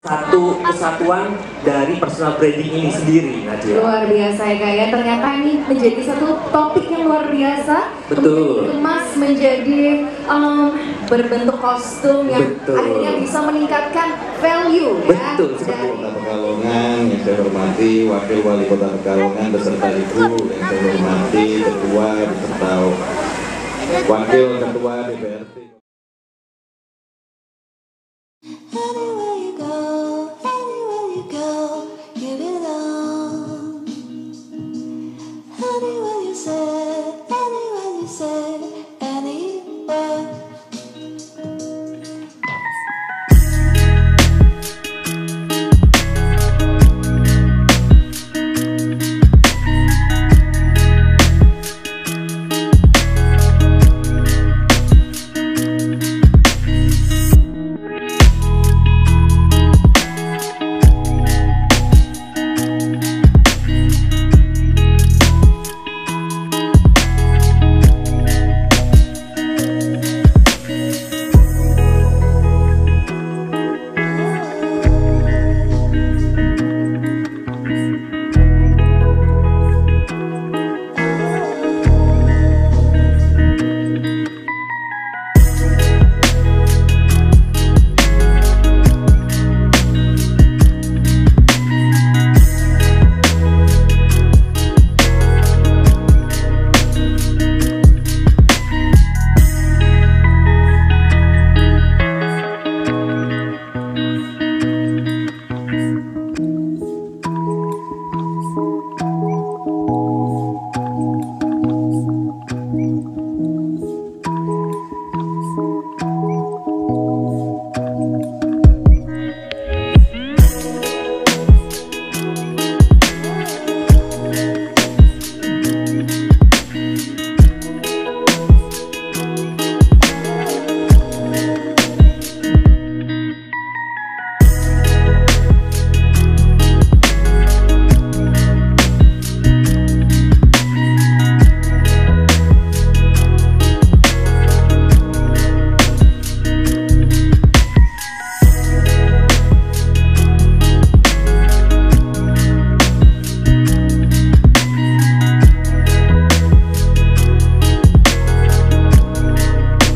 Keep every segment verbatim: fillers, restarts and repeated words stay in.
satu kesatuan dari personal branding ini sendiri, Nadia. Luar biasa ya Kak ya, ternyata ini menjadi satu topik yang luar biasa. Betul. Dikemas menjadi um, berbentuk kostum yang Betul. akhirnya bisa meningkatkan value. Betul. Ya. Kota Pekalongan yang saya hormati, Wakil Wali Kota Pekalongan beserta Ibu yang saya hormati, Ketua beserta Wakil Ketua D P R D. Anywhere you go, anywhere you go, you belong. Anywhere you say, anywhere you say, anywhere.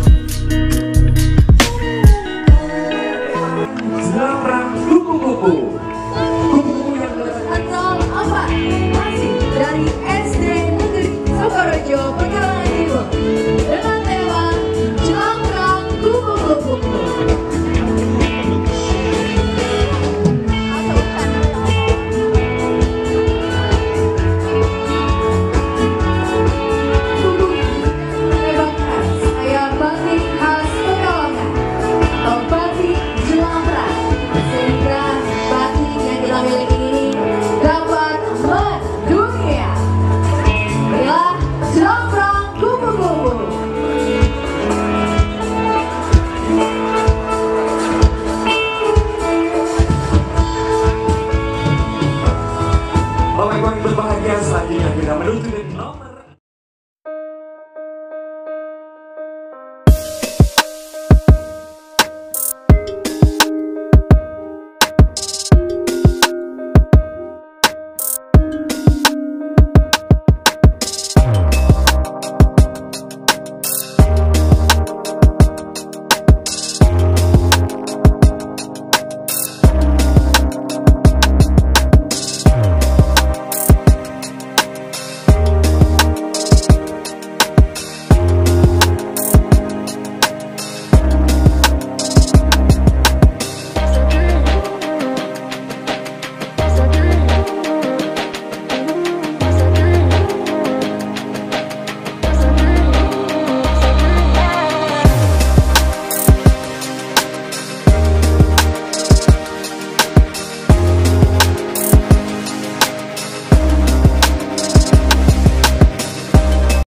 Kupu-kupu